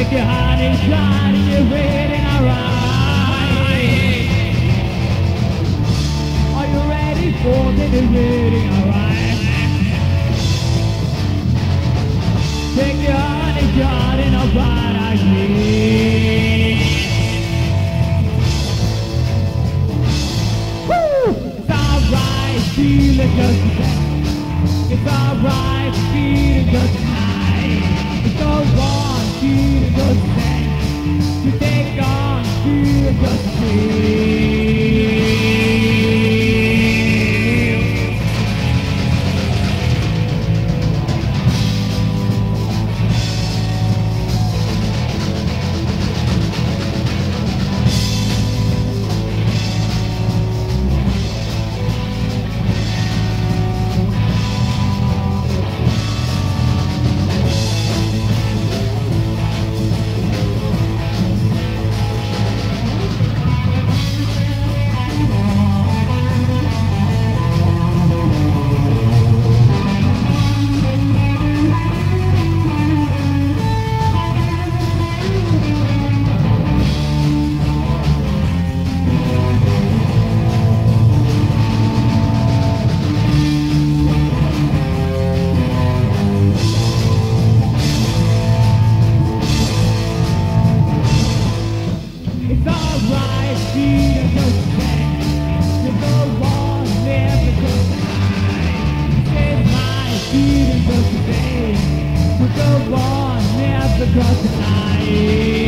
Take your hand and shine and you're waiting alright. Are you ready for the waiting alright? Take your hand and shine and I'll find I need. Woo! It's alright, feeling just the same. It's alright, feeling just tonight. It's alright, feeling just the same. You take on, feeling just the same. It's alright, feeling just the same. You go on, never just tonight. It's alright, feeling just the same. You go on, never just tonight.